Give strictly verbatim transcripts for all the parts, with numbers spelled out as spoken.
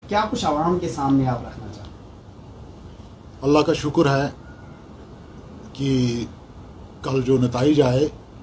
क्या कुछ आवाम के सामने आप रखना चाहते हैं? अल्लाह का शुक्र है कि कल जो नतीजा आए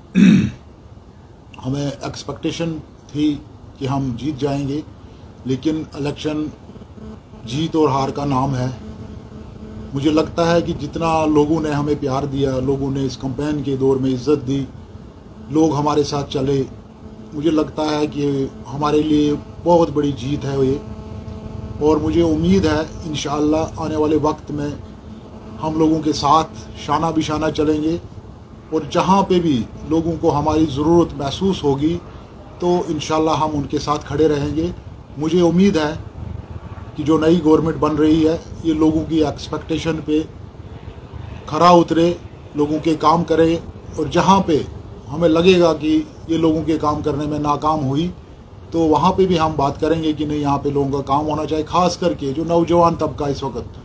हमें एक्सपेक्टेशन थी कि हम जीत जाएंगे, लेकिन इलेक्शन जीत और हार का नाम है। मुझे लगता है कि जितना लोगों ने हमें प्यार दिया, लोगों ने इस कैंपेन के दौर में इज़्ज़त दी, लोग हमारे साथ चले, मुझे लगता है कि हमारे लिए बहुत बड़ी जीत है ये। और मुझे उम्मीद है इंशाअल्लाह आने वाले वक्त में हम लोगों के साथ शाना बिशाना चलेंगे और जहाँ पे भी लोगों को हमारी ज़रूरत महसूस होगी तो इंशाअल्लाह हम उनके साथ खड़े रहेंगे। मुझे उम्मीद है कि जो नई गवर्नमेंट बन रही है ये लोगों की एक्सपेक्टेशन पे खरा उतरे, लोगों के काम करे, और जहाँ पे हमें लगेगा कि ये लोगों के काम करने में नाकाम हुई तो वहाँ पे भी हम बात करेंगे कि नहीं, यहाँ पे लोगों का काम होना चाहिए। ख़ास करके जो नौजवान तबका इस वक्त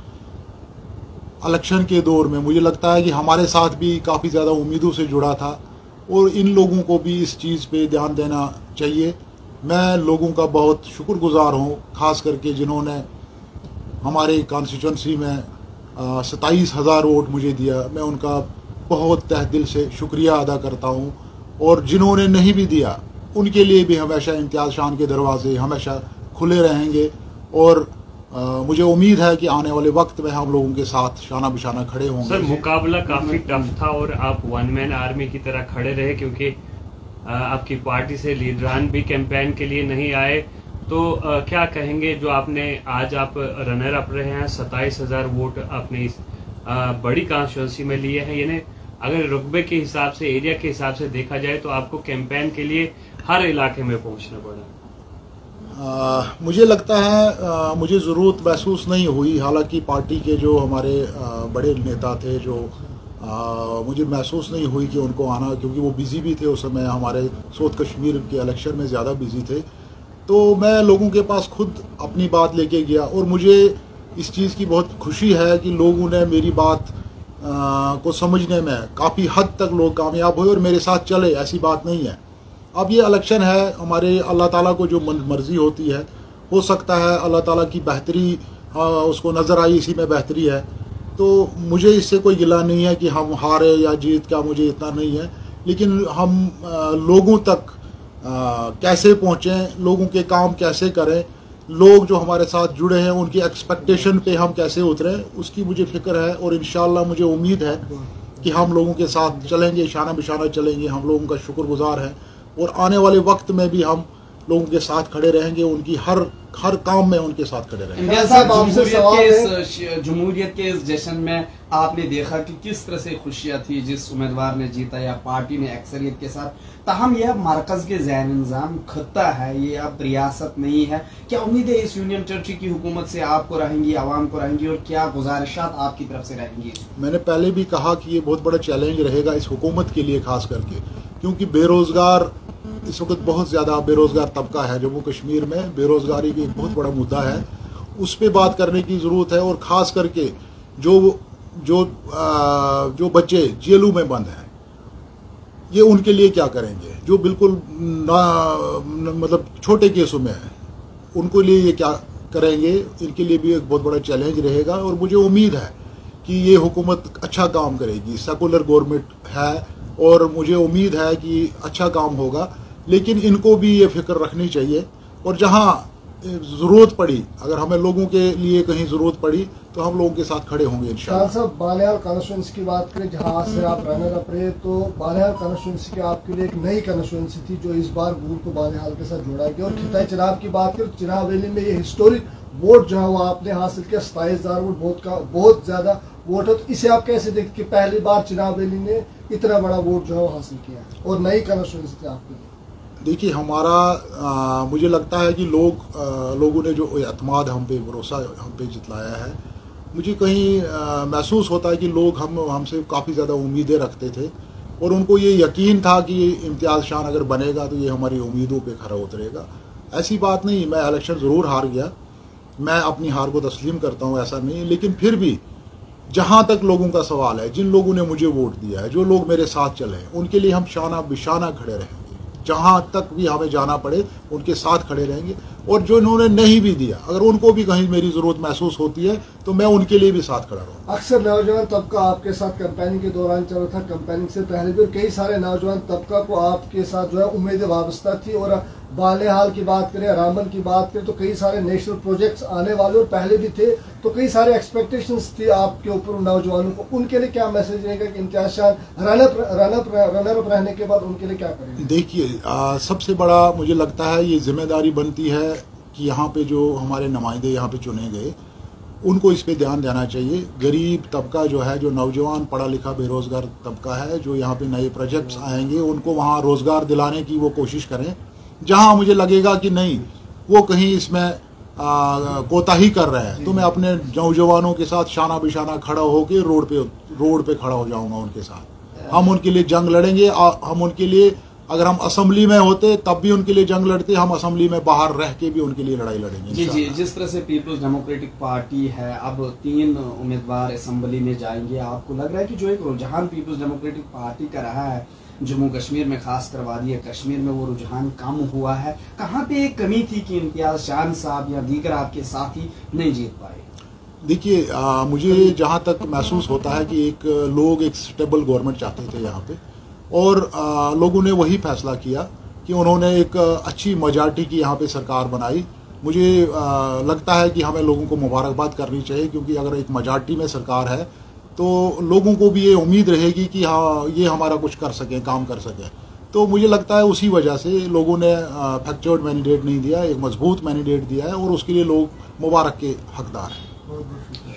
इलेक्शन के दौर में मुझे लगता है कि हमारे साथ भी काफ़ी ज़्यादा उम्मीदों से जुड़ा था और इन लोगों को भी इस चीज़ पे ध्यान देना चाहिए। मैं लोगों का बहुत शुक्रगुजार हूँ, ख़ास करके जिन्होंने हमारे कॉन्स्टिट्यूंसी में सताईस हज़ार वोट मुझे दिया। मैं उनका बहुत तहे दिल से शुक्रिया अदा करता हूँ। और जिन्होंने नहीं भी दिया उनके लिए भी हमेशा इम्तियाज़ शान के दरवाजे हमेशा खुले रहेंगे। और आ, मुझे उम्मीद है कि आने वाले वक्त में हम लोगों के साथ शाना बिशाना खड़े होंगे। सर, मुकाबला काफ़ी टफ था और आप वन मैन आर्मी की तरह खड़े रहे, क्योंकि आपकी पार्टी से लीडरान भी कैंपेन के लिए नहीं आए। तो आ, क्या कहेंगे जो आपने आज आप रनर अप रहे हैं, सत्ताईस हजार वोट आपने इस आ, बड़ी कॉन्स्टिट्यूंसी में लिए हैं, यानी अगर रुकबे के हिसाब से, एरिया के हिसाब से देखा जाए तो आपको कैंपेन के लिए हर इलाके में पहुंचना पड़ा। आ, मुझे लगता है आ, मुझे ज़रूरत महसूस नहीं हुई। हालांकि पार्टी के जो हमारे आ, बड़े नेता थे जो आ, मुझे महसूस नहीं हुई कि उनको आना, क्योंकि वो बिज़ी भी थे उस समय, हमारे साउथ कश्मीर के इलेक्शन में ज़्यादा बिज़ी थे। तो मैं लोगों के पास खुद अपनी बात लेके गया और मुझे इस चीज़ की बहुत खुशी है कि लोगों ने मेरी बात आ, को समझने में काफ़ी हद तक लोग कामयाब हुए और मेरे साथ चले। ऐसी बात नहीं है। अब ये इलेक्शन है, हमारे अल्लाह ताला को जो मर्ज़ी होती है, हो सकता है अल्लाह ताला की बेहतरी आ, उसको नज़र आई, इसी में बेहतरी है। तो मुझे इससे कोई गिला नहीं है कि हम हारे या जीत का, मुझे इतना नहीं है। लेकिन हम आ, लोगों तक आ, कैसे पहुँचें, लोगों के काम कैसे करें, लोग जो हमारे साथ जुड़े हैं उनकी एक्सपेक्टेशन पे हम कैसे उतरें, उसकी मुझे फ़िक्र है। और इंशाअल्लाह मुझे उम्मीद है कि हम लोगों के साथ चलेंगे, शाना बिशाना चलेंगे। हम लोगों का शुक्रगुजार है और आने वाले वक्त में भी हम लोगों के साथ खड़े रहेंगे, उनकी हर हर काम में उनके साथ खड़े रहेंगे। जमहूरियत के इस जश्न में आपने देखा कि किस तरह से खुशियां थी जिस उम्मीदवार ने जीता या पार्टी ने अक्सरियत के साथ। ताहम यह मरकज के ज़ैन निज़ाम खत्ता है, ये अब रियासत नहीं है। क्या उम्मीद है इस यूनियन टेरिटरी की हुकूमत से आपको रहेंगी, आवाम को रहेंगी, और क्या गुजारिशात आपकी तरफ से रहेंगी? मैंने पहले भी कहा कि ये बहुत बड़ा चैलेंज रहेगा इस हुकूमत के लिए, खास करके क्योंकि बेरोज़गार इस वक्त बहुत ज़्यादा बेरोज़गार तबका है। जम्मू कश्मीर में बेरोज़गारी की एक बहुत बड़ा मुद्दा है, उस पर बात करने की ज़रूरत है। और ख़ास करके जो जो आ, जो बच्चे जेलों में बंद हैं, ये उनके लिए क्या करेंगे? जो बिल्कुल ना मतलब छोटे केसों में हैं, उनको लिए ये क्या करेंगे? इनके लिए भी एक बहुत बड़ा चैलेंज रहेगा। और मुझे उम्मीद है कि ये हुकूमत अच्छा काम करेगी। सेकुलर गवर्नमेंट है और मुझे उम्मीद है कि अच्छा काम होगा। लेकिन इनको भी ये फिक्र रखनी चाहिए, और जहाँ ज़रूरत पड़ी, अगर हमें लोगों के लिए कहीं ज़रूरत पड़ी तो हम लोगों के साथ खड़े होंगे इंशाअल्लाह। साहब, बालियाल कॉन्स्टिट्यूंसी की बात करें, जहाँ से आप रनर अप रहे, तो बालियाल कॉन्स्टिट्यूंसी की आपके लिए एक नई कॉन्स्टिट्यूंसी थी जो इस बार गुल को बालियाल के साथ जोड़ा गया। और खिता चिनाब की बात करें, चिनाब वैली में ये हिस्टोरिक वोट जो है वो आपने हासिल किया, सताईस हजार वोट, बहुत का बहुत ज़्यादा वोट है। तो इसे आप कैसे देखते कि पहली बार चिनाब वैली ने इतना बड़ा वोट जो है वो हासिल किया और नई कॉन्स्टिट्यूंसी थी आपके लिए? देखिए, हमारा आ, मुझे लगता है कि लोग आ, लोगों ने जो एतमाद हम पे, भरोसा हम पे जितलाया है, मुझे कहीं आ, महसूस होता है कि लोग हम हमसे काफ़ी ज़्यादा उम्मीदें रखते थे और उनको ये यकीन था कि इम्तियाज़ शान अगर बनेगा तो ये हमारी उम्मीदों पे खरा उतरेगा। ऐसी बात नहीं। मैं इलेक्शन ज़रूर हार गया, मैं अपनी हार को तस्लीम करता हूँ, ऐसा नहीं। लेकिन फिर भी जहाँ तक लोगों का सवाल है, जिन लोगों ने मुझे वोट दिया है, जो लोग मेरे साथ चले हैं, उनके लिए हम शाना बिशाना खड़े रहेंगे। जहां तक भी हमें जाना पड़े उनके साथ खड़े रहेंगे। और जो इन्होंने नहीं भी दिया, अगर उनको भी कहीं मेरी जरूरत महसूस होती है तो मैं उनके लिए भी साथ खड़ा रहूँगा। अक्सर नौजवान तबका आपके साथ कैंपेनिंग के दौरान चल रहा था, कैंपेनिंग से पहले भी, और कई सारे नौजवान तबका को आपके साथ जो है उम्मीदें वाबस्ता थी। और बालेहाल की बात करें, रामबन की बात करें, तो कई सारे नेशनल प्रोजेक्ट्स आने वाले और पहले भी थे, तो कई सारे एक्सपेक्टेशंस थी आपके ऊपर नौजवानों को। उनके लिए क्या मैसेज रहेगा कि Imtiaz Shah run up run up runner up रहने के बाद उनके लिए क्या करेंगे? देखिए, सबसे बड़ा मुझे लगता है ये जिम्मेदारी बनती है कि यहाँ पे जो हमारे नुमाइंदे यहाँ पे चुने गए उनको इस पे ध्यान देना चाहिए। गरीब तबका जो है, जो नौजवान पढ़ा लिखा बेरोजगार तबका है, जो यहाँ पे नए प्रोजेक्ट्स आएंगे उनको वहाँ रोजगार दिलाने की वो कोशिश करें। जहाँ मुझे लगेगा कि नहीं वो कहीं इसमें कोताही कर रहे हैं तो मैं अपने नौजवानों के साथ शाना बिशाना खड़ा होकर रोड पे रोड पे खड़ा हो जाऊंगा उनके साथ। हम उनके लिए जंग लड़ेंगे। हम उनके लिए, अगर हम असेंबली में होते तब भी उनके लिए जंग लड़ते, हम असेंबली में बाहर रह के भी उनके लिए लड़ाई लड़ेंगे। जी जी, जिस तरह से पीपल्स डेमोक्रेटिक पार्टी है, अब तीन उम्मीदवार असेंबली में जाएंगे, आपको लग रहा है कि जो एक रुझान पीपल्स डेमोक्रेटिक पार्टी का रहा है जम्मू कश्मीर में, खास कर वादी कश्मीर में, वो रुझान कम हुआ है? कहाँ पे एक कमी थी कि इम्तियाज शाह साहब या दीगर आपके साथी नहीं जीत पाए? देखिए, मुझे जहाँ तक महसूस होता है कि एक लोग एक स्टेबल गवर्नमेंट चाहते थे यहाँ पे, और आ, लोगों ने वही फैसला किया कि उन्होंने एक अच्छी मेजॉरिटी की यहाँ पे सरकार बनाई। मुझे आ, लगता है कि हमें लोगों को मुबारकबाद करनी चाहिए, क्योंकि अगर एक मेजॉरिटी में सरकार है तो लोगों को भी ये उम्मीद रहेगी कि हाँ ये हमारा कुछ कर सकें, काम कर सकें। तो मुझे लगता है उसी वजह से लोगों ने फ्रैक्चर्ड मैंडेट नहीं दिया, एक मजबूत मैंडेट दिया है, और उसके लिए लोग मुबारक के हकदार हैं।